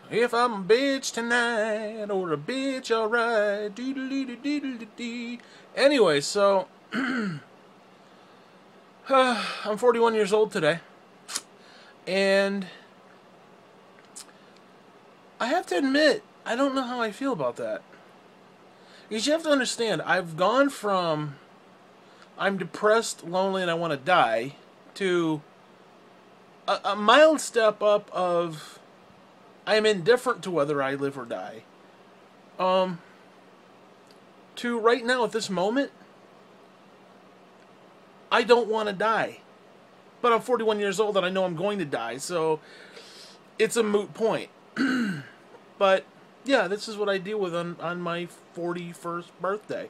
If I'm a bitch tonight or a bitch alright. Anyway, so I'm 41 years old today, and I have to admit, I don't know how I feel about that. Because you have to understand, I've gone from I'm depressed, lonely, and I want to die to a mild step up of I'm indifferent to whether I live or die. Um, to right now at this moment, I don't want to die. But I'm 41 years old and I know I'm going to die, so it's a moot point. But yeah, this is what I deal with on my 41st birthday.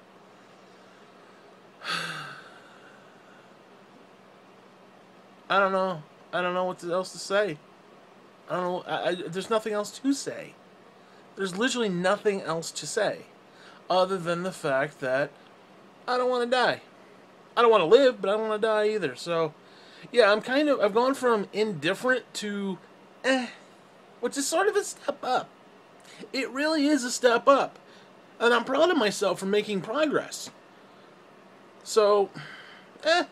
I don't know. I don't know what else to say. I don't know. There's nothing else to say. There's literally nothing else to say other than the fact that I don't want to die. I don't want to live, but I don't want to die either. So, yeah, I've gone from indifferent to which is sort of a step up. It really is a step up. And I'm proud of myself for making progress. So, eh.